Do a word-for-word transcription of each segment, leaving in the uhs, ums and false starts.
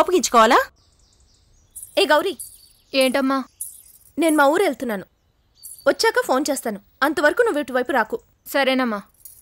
కోపగించుకోవాలా? ఏ గౌరీ, ఏంటమ్మా? నేను మా ఊరు వెళ్తున్నాను, వచ్చాక ఫోన్ చేస్తాను. అంతవరకు నువ్వు ఇటువైపు రాకు. సరేనమ్మా.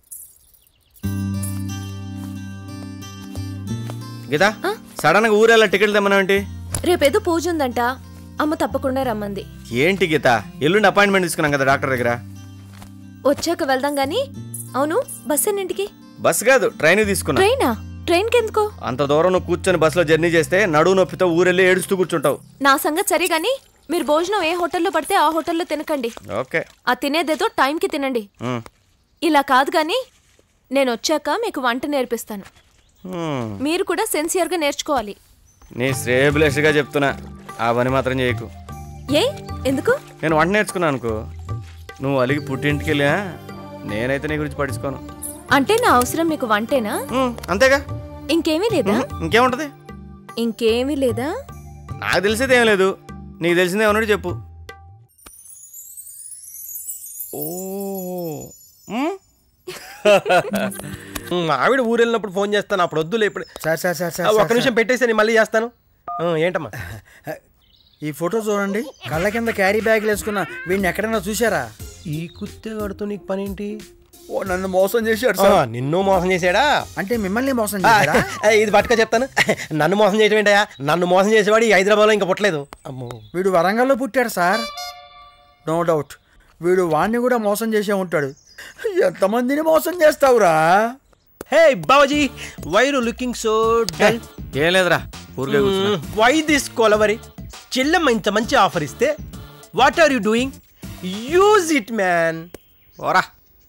గీతా, సడన్ గా ఊరేలా టికెట్లు తెమ్మన్నావేంటి? రేపేదో పూజ ఉందంట, అమ్మ తప్పకుండా రమ్మంది. ఏంటి గీత, ఎల్లుండి అపాయింట్మెంట్ తీసుకున్నాం కదా డాక్టర్ దగ్గర. వచ్చాక వెళ్దాం గానీ. అవును, బస్ ఎన్నింటికి? బస్ కాదు, ట్రైన్ తీసుకున్నా. ట్రైనా? ట్రైన్ కెందుకో? అంత దూరం నువ్వు కూర్చొని బస్సులో జర్నీ చేస్తే నడువు నొప్పితో ఊరెళ్ళి ఏడుస్తూ కూర్చుంటావు. నా సంగతి సరే గానీ, మీరు భోజనం ఏ హోటల్లో పడితే ఆ హోటల్లో తినకండి. ఓకే. ఆ తినేదేదో టైంకి తినండి. ఇలా కాదు గానీ, నేను వచ్చాక మీకు వంట నేర్పిస్తాను. మీరు కూడా సిన్సియర్గా నేర్చుకోవాలి. నీ శ్రేయభిలాషిగా చెప్తున్నా, ఆ పని మాత్రం చేయకు. ఏ ఎందుకు? నేను వంట నేర్చుకున్నాను అనుకో, నువ్వు అలిగి పుట్టింటికి వెళ్ళా నేనైతే నీ గురించి పట్టించుకోను. అంటే నా అవసరం మీకు వంటేనా? అంతేగా, ఇంకేమీ లేదా? ఇంకేముంటది? ఇంకేమీ లేదా? నాకు తెలిసేది ఏం లేదు, నీకు తెలిసిందే ఉన్నట్టు చెప్పు. ఓ ఆవిడ ఊరు వెళ్ళినప్పుడు ఫోన్ చేస్తాను, అప్పుడు వద్దులే. ఇప్పుడు సార్ సార్ సార్ సార్ ఒక్క నిమిషం పెట్టేసి నేను మళ్ళీ చేస్తాను. ఏంటమ్మా ఈ ఫోటో చూడండి. కళ్ళ కింద క్యారీ బ్యాగ్లు వేసుకున్న వీడిని ఎక్కడైనా చూసారా? ఈ కుత్తేగాడితో నీకు పని ఏంటి? ఓ నన్ను మోసం చేశాడు సార్. నిన్ను మోసం చేశాడా? అంటే మిమ్మల్ని మోసం చేశాడా? ఇది పట్టుక చెప్తాను. నన్ను మోసం చేయటం ఏంటయా? నన్ను మోసం చేసేవాడు ఈ హైదరాబాద్లో ఇంకా పుట్టలేదు. అమ్మో, వీడు వరంగల్లో పుట్టాడు సార్. నో డౌట్ వీడు వాడిని కూడా మోసం చేసే ఉంటాడు. ఎంతమందిని మోసం చేస్తావురా? Hey Babaji, why you looking so dull? ఏం లేదురా, ఊరికే కూర్చున్నా. Why this Kolaveri? చెల్లెమ్మ ఇంత మంచి ఆఫర్ ఇస్తే what are you doing? Use it man. ఓరా,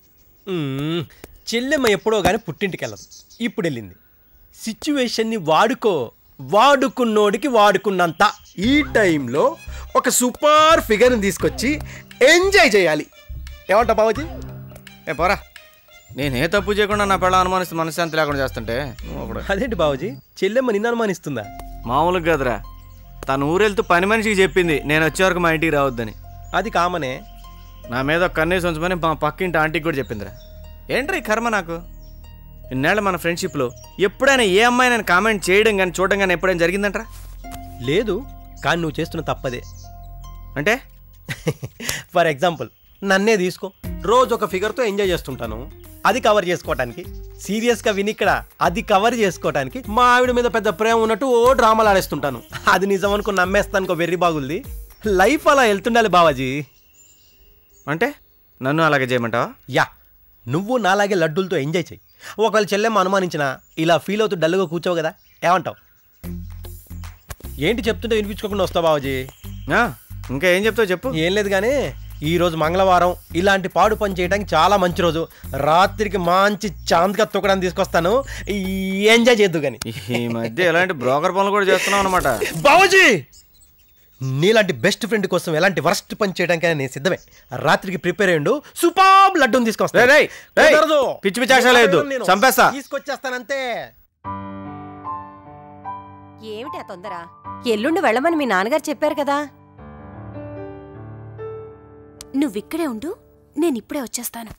చెల్లెమ్మ ఎప్పుడో కానీ పుట్టింటికి వెళ్ళదు, ఇప్పుడు వెళ్ళింది. సిచ్యువేషన్ని వాడుకో, వాడుకున్నోడికి వాడుకున్నంత. ఈ టైంలో ఒక సూపర్ ఫిగర్ని తీసుకొచ్చి ఎంజాయ్ చేయాలి. ఏమంటా బాబాజీ? ఏ పోరా, నేనే తప్పు చేయకుండా నా పిల్ల అనుమానిస్తూ మనశ్శాంతి లేకుండా చేస్తుంటే అదేంటి బాబాజీ, చెల్లెమ్మ నిన్ను అనుమానిస్తుందా? మామూలుగా కదరా, తను ఊరెళ్తూ పని మనిషికి చెప్పింది నేను వచ్చే వరకు మా ఇంటికి రావద్దని. అది కామనే. నా మీద ఒక కన్నేసి ఉంచమని మా పక్కింటి ఆంటీకి కూడా చెప్పిందిరా. ఏంట్రా ఈ కర్మ నాకు? ఇన్నేళ్ళ మన ఫ్రెండ్షిప్లో ఎప్పుడైనా ఏ అమ్మాయి నేను కామెంట్ చేయడం కానీ చూడడం కానీ ఎప్పుడైనా జరిగిందంటరా? లేదు, కానీ నువ్వు చేస్తున్న తప్పదే. అంటే ఫర్ ఎగ్జాంపుల్ నన్నే తీసుకో, రోజు ఒక ఫిగర్తో ఎంజాయ్ చేస్తుంటాను. అది కవర్ చేసుకోవటానికి, సీరియస్గా విని ఇక్కడ అది కవర్ చేసుకోవటానికి మా ఆవిడ మీద పెద్ద ప్రేమ ఉన్నట్టు ఓ డ్రామాలు ఆడేస్తుంటాను. అది నిజం అనుకుని నమ్మేస్తానుకో, వెర్రి బాగుంది. లైఫ్ అలా వెళ్తుండాలి బావాజీ. అంటే నన్ను అలాగే చేయమంటావా? యా, నువ్వు నాలాగే లడ్డూలతో ఎంజాయ్ చెయ్యి. ఒకవేళ చెల్లెమ్మ అనుమానించినా ఇలా ఫీల్ అవుతూ డల్గా కూర్చోవు కదా, ఏమంటావు? ఏంటి చెప్తుంటే వినిపించుకోకుండా వస్తావు బావాజీ? ఇంకా ఏం చెప్తావు చెప్పు. ఏం లేదు కానీ ఈరోజు మంగళవారం, ఇలాంటి పాడు పని చేయడానికి చాలా మంచి రోజు. రాత్రికి మంచి చాంద్గా తొక్కడానికి తీసుకొస్తాను, ఎంజాయ్ చేద్దు. కానీ ఈ మధ్య ఎలాంటి బ్రోకర్ పనులు కూడా చేస్తున్నావు అనమాట బావాజీ. నీలాంటి బెస్ట్ ఫ్రెండ్ కోసం ఎలాంటి వర్స్ట్ పని చేయడానికైనా నేను సిద్ధమే. రాత్రికి ప్రిపేర్ అయ్యండు, సూపర్ లడ్డూని తీసుకొస్తాను. పిచ్చి పిచ్చాలేదు, చంపేస్తా. తీసుకొచ్చేస్తానంతే. ఏమిటి ఆ తొందర? ఎల్లుండి వెళ్ళమని మీ నాన్నగారు చెప్పారు కదా. నువ్విక్కడే ఉండు, నేనిప్పుడే వచ్చేస్తాను.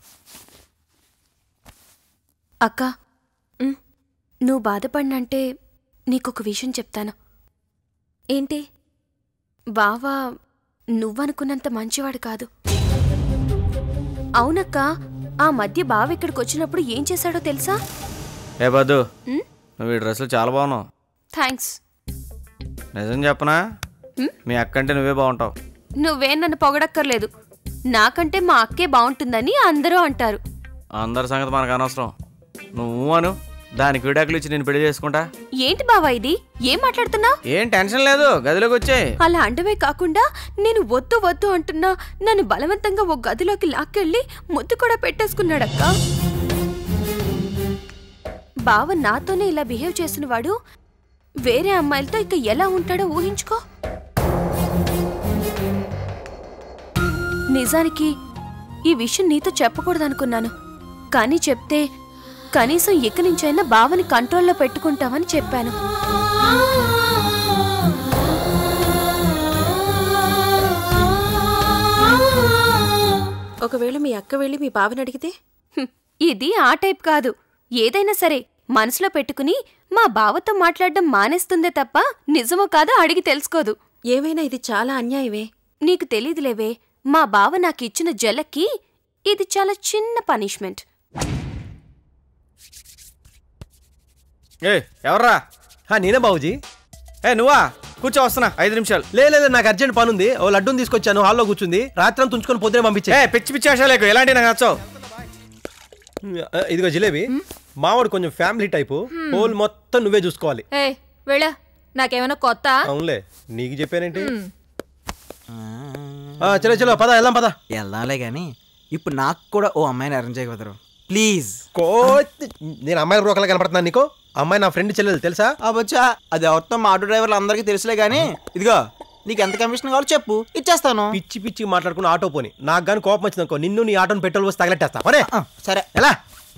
అక్క, నువ్వు బాధపడినంటే నీకొక విషయం చెప్తాను. ఏంటి? బావా నువ్వనుకున్నంత మంచివాడు కాదు. అవునక్క, ఆ మధ్య బావ ఇక్కడికి వచ్చినప్పుడు ఏం చేశాడో తెలుసా? ఏ బద్దు, నువ్వు ఈ డ్రెస్లో చాలా బాగున్నావు. థ్యాంక్స్. నిజం చెప్పనా, మీ అక్కంటే నువ్వే బాగుంటావు. నువ్వే నన్ను పొగడక్కర్లేదు, నాకంటే మా అక్కే బాగుంటుందని అందరూ అంటారు. అందరి సంగతి మనకు అనవసరం. నువ్వు అను, దానికి విడాకులు ఇచ్చి నేను పెళ్లి చేసుకుంటా. ఏంటి బావా ఇది? ఏం మాట్లాడుతున్నా? ఏం టెన్షన్ లేదు, గదిలోకి వచ్చే. అలా అంటవే కాకుండా నేను వద్దు వద్దు అంటున్నా నన్ను బలవంతంగా ఓ గదిలోకి లాక్కెళ్ళి ముద్దు కూడా పెట్టేసుకున్నాడక్క. బావ నాతోనే ఇలా బిహేవ్ చేసిన వాడు వేరే అమ్మాయిలతో ఇక ఎలా ఉంటాడో ఊహించుకో. నిజానికి ఈ విషయం నీతో చెప్పకూడదనుకున్నాను, కానీ చెప్తే కనీసం ఇక నుంచైనా బావని కంట్రోల్లో పెట్టుకుంటామని చెప్పాను. ఒకవేళ మీ అక్క వెళ్ళి మీ బావని అడిగితే? ఇది ఆ టైప్ కాదు. ఏదైనా సరే మనసులో పెట్టుకుని మా బావతో మాట్లాడడం మానేస్తుందే తప్ప నిజమో కాదో అడిగి తెలుసుకోదు. ఏమైనా ఇది చాలా అన్యాయమే. నీకు తెలీదులేవే, మా బావ నాకిచ్చిన జలక్కి ఇది చాలా చిన్న పనిష్మెంట్. ఏ ఎవర్రా? నేనే బాబుజీ. ఏ నువ్వా? కూర్చో, వస్తున్నా ఐదు నిమిషాలు. లేదు నాకు అర్జెంట్ పని ఉంది. ఓ లడ్డూని తీసుకొచ్చాను, హాల్లో కూర్చుంది. రాత్రి అంతా ఉంచుకొని పొద్దునే పంపించే. ఏ పిచ్చి పిచ్చి ఆశలేకు, ఎలాంటి నాకు నచ్చావు. ఇదిగో జిలేబీ. మావాడు కొంచెం ఫ్యామిలీ టైపు, హోల్ మొత్తం నువ్వే చూసుకోవాలి. ఏ వెళ్ళా, నాకేమైనా కొత్త? అవునులే, నీకు చెప్పానేంటి. చలో చలో పద వెళ్దాం, పద వెళ్దాంలే కానీ ఇప్పుడు నాకు కూడా ఓ అమ్మాయిని అరేంజ్ చేయగలరు ప్లీజ్. కో నేను అమ్మాయి రోకలా కనపడుతున్నాను నీకు. అమ్మాయి నా ఫ్రెండ్ చెల్లెలు తెలుసా? అబ్బచ్చా, అది ఎవరితో మా ఆటో డ్రైవర్లు అందరికీ తెలుసులే కానీ ఇదిగో నీకు ఎంత కమిషన్ కావాలో చెప్పు, ఇచ్చేస్తాను. పిచ్చి పిచ్చి మాట్లాడుకుని ఆటో పోని. నాకు కానీ కోపం వచ్చిందనుకో, నిన్ను నీ ఆటోని పెట్రోల్ పోసి తగలెట్టేస్తా. పోనే. సరే ఎలా?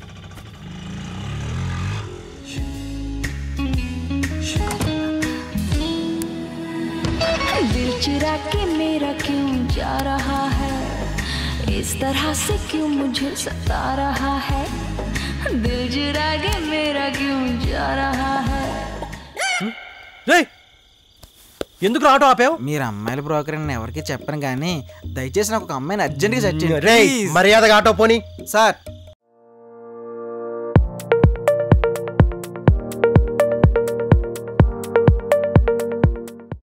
दिल चुरा के मेरा क्यों जा रहा है, इस तरह से क्यों मुझे सता रहा है, दिल चुरा के मेरा क्यों जा रहा है. రేయ్, ఎందుకు ఆటో ఆపావు? మీరు అమ్మాయిల బ్రోకర్ అని ఎవరికి చెప్పను కానీ దయచేసి నాకు ఒక అమ్మాయిని అర్జెంట్గా సెట్ రేయ్ చేయండి. మర్యాదగా ఆటో పోని. సార్